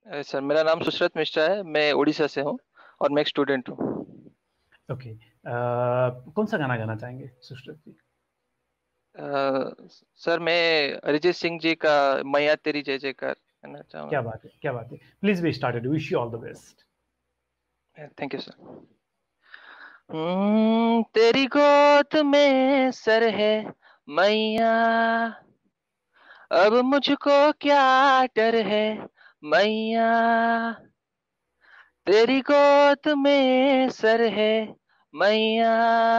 Sir, मेरा नाम सुश्रत मिश्रा है। मैं उड़ीसा से हूँ और मैं एक स्टूडेंट हूँ। ओके। कौन सा गाना गाना चाहेंगे सुश्रुत जी? सर, मैं अरिजीत सिंह जी का मैया तेरी जय जयकार करना क्या चाहूँगा। बात है, क्या बात है। Please be started, wish you all the best. Thank you sir. तेरी गोद में सर है मैया, अब मुझको क्या डर है मैया। तेरी गोद में सर है मैया,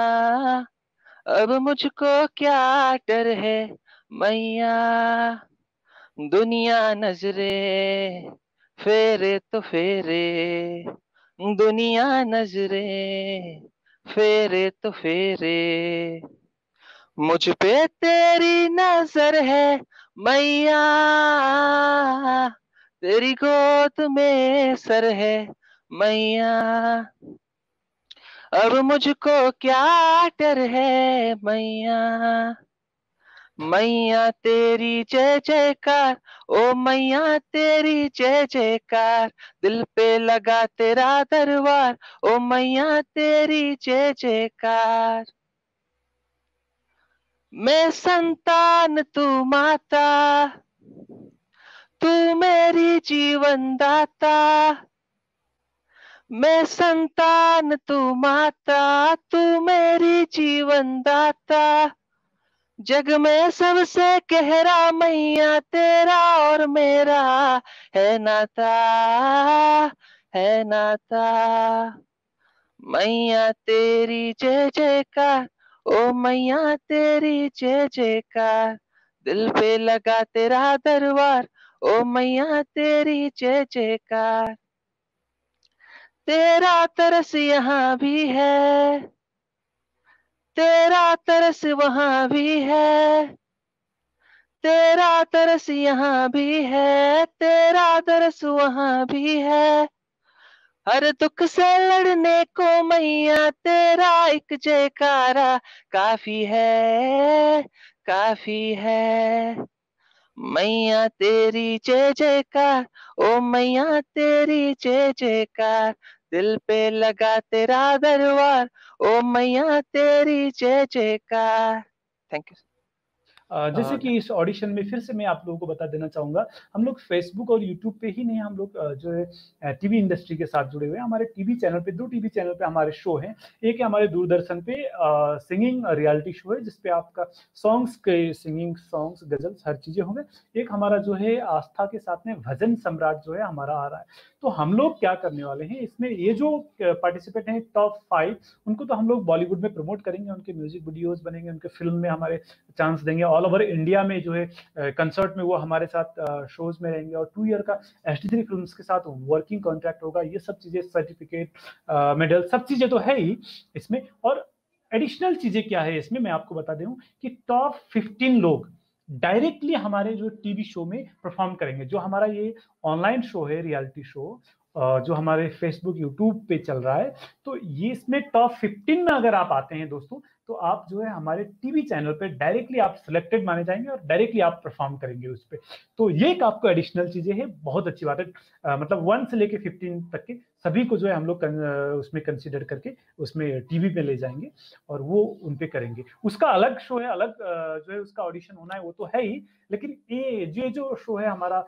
अब मुझको क्या डर है मैया। दुनिया नजरे फेरे तो फेरे, दुनिया नजरे फेरे तो फेरे, मुझ पे तेरी नजर है मैया, तेरी गोद में सर है मैया, अब मुझको क्या डर है मैया। मैया तेरी जय जयकार, ओ मैया तेरी जय जयकार, दिल पे लगा तेरा दरबार, ओ मैया तेरी जय जयकार। मैं संतान तू माता, तू मेरी जीवन दाता। मैं संतान तू माता, तू मेरी जीवन दाता। जग में सबसे गहरा मैया तेरा और मेरा है नाता, है नाता। मैया तेरी जय जयकार, ओ मैया तेरी जय जयकार, दिल पे लगा तेरा दरबार, ओ मैया तेरी जय जयकार। तेरा तरस यहाँ भी है, तेरा तरस वहां भी है, तेरा तरस यहाँ भी है, तेरा तरस वहां भी है। हर दुख से लड़ने को मैया तेरा एक जयकारा काफी है, काफी है। मैया तेरी जय जयकार, ओ मैया तेरी जय जयकार, दिल पे लगा तेरा दरबार, ओ मैया तेरी जय जयकार। Thank you. जैसे और कि इस ऑडिशन में फिर से मैं आप लोगों को बता देना चाहूंगा, हम लोग फेसबुक और यूट्यूब पे ही नहीं, हम लोग जो है टीवी इंडस्ट्री के साथ जुड़े हुए हैं। हमारे टीवी चैनल पे, 2 टीवी चैनल पे हमारे शो हैं। एक है हमारे दूरदर्शन पे सिंगिंग रियलिटी शो है, जिसपे आपका सॉन्ग्स के सिंगिंग, सॉन्ग्स, गजल्स, हर चीजें होंगे। एक हमारा जो है आस्था के साथ में भजन सम्राट जो है हमारा आ रहा है। तो हम लोग क्या करने वाले हैं इसमें, ये जो पार्टिसिपेट हैं टॉप 5, उनको तो हम लोग बॉलीवुड में प्रमोट करेंगे, उनके म्यूजिक वीडियोज बनेंगे, उनके फिल्म में हमारे चांस देंगे। ऑल ओवर इंडिया में जो है कंसर्ट में वो हमारे साथ शोज में रहेंगे। और 2 ईयर का HD3 फिल्म्स के साथ वर्किंग कॉन्ट्रैक्ट होगा। ये सब चीजें, सर्टिफिकेट, मेडल, सब चीजें तो है ही इसमें। और एडिशनल चीजें क्या है इसमें, मैं आपको बता दूं कि टॉप 15 लोग डायरेक्टली हमारे जो टीवी शो में परफॉर्म करेंगे। जो हमारा ये ऑनलाइन शो है, रियलिटी शो, जो हमारे फेसबुक, यूट्यूब पे चल रहा है, तो ये इसमें टॉप 15 में अगर आप आते हैं दोस्तों, तो आप जो है हमारे टीवी चैनल पे डायरेक्टली आप सिलेक्टेड माने जाएंगे और डायरेक्टली आप परफॉर्म करेंगे उस पे। तो ये एक आपको एडिशनल चीजें है, बहुत अच्छी बात है। मतलब 1 से लेके 15 तक के सभी को जो है हम लोग उसमें कंसिडर करके उसमें टीवी पे ले जाएंगे और वो उन पे करेंगे। उसका अलग शो है, अलग जो है उसका ऑडिशन होना है, वो तो है ही। लेकिन ये जो शो है हमारा,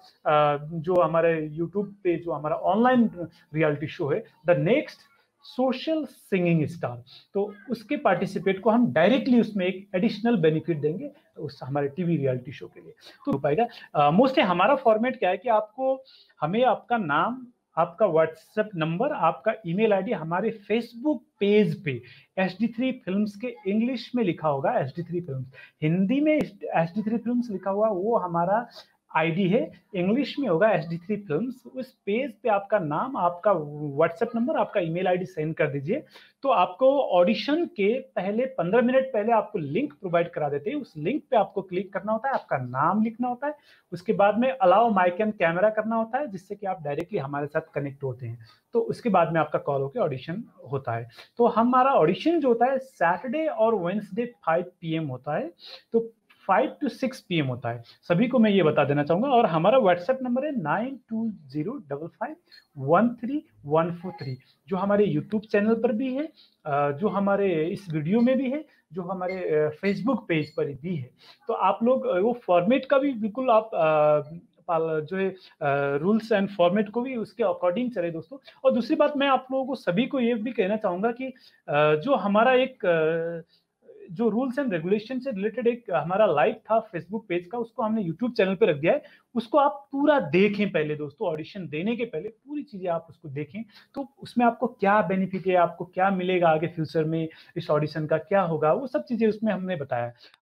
जो हमारे यूट्यूब पे जो हमारा ऑनलाइन रियलिटी शो है, the next social singing star, तो उसके पार्टिसिपेट को हम डायरेक्टली उसमें एक एडिशनल बेनिफिट देंगे उस हमारे टीवी रियलिटी शो के लिए। तो हो पाएगा। मोस्टली हमारा फॉर्मेट क्या है कि आपको, हमें आपका नाम, आपका व्हाट्सएप नंबर, आपका ईमेल आईडी हमारे फेसबुक पेज पे HD3 फिल्म्स के इंग्लिश में लिखा होगा, HD3 फिल्म्स, हिंदी में HD3 फिल्म्स लिखा हुआ, वो हमारा आईडी है। इंग्लिश में होगा HD3 फिल्म्स। उस पेज पे आपका नाम, आपका व्हाट्सएप नंबर, आपका ईमेल आईडी सेंड कर दीजिए। तो आपको ऑडिशन के पहले 15 मिनट पहले आपको लिंक प्रोवाइड करा देते हैं। उस लिंक पे आपको क्लिक करना होता है, आपका नाम लिखना होता है, उसके बाद में अलाउ माइक एंड कैमरा करना होता है, जिससे कि आप डायरेक्टली हमारे साथ कनेक्ट होते हैं। तो उसके बाद में आपका कॉल होकर ऑडिशन होता है। तो हमारा ऑडिशन जो होता है सैटरडे और वेंसडे 5 PM होता है। तो 5 to 6 पीएम होता है। सभी को मैं ये बता देना चाहूँगा और हमारा व्हाट्सएप नंबर है 9205513143 जो हमारे यूट्यूब चैनल पर भी है, जो हमारे इस वीडियो में भी है, जो हमारे फेसबुक पेज पर भी है। तो आप लोग वो फॉर्मेट का भी बिल्कुल आप जो है रूल्स एंड फॉर्मेट को भी उसके अकॉर्डिंग चले दोस्तों। और दूसरी बात मैं आप लोगों को सभी को ये भी कहना चाहूँगा कि जो हमारा एक जो रूल्स एंड रेगुलेशन से रिलेटेड एक हमारा लाइव था फेसबुक पेज का, उसको हमने यूट्यूब चैनल पे रख दिया है। उसको आप पूरा देखें पहले दोस्तों, ऑडिशन देने के पहले पूरी चीजें आप उसको देखें, तो उसमें आपको क्या बेनिफिट है, आपको क्या मिलेगा आगे फ्यूचर में, इस ऑडिशन का क्या होगा, वो सब चीजें उसमें हमने बताया।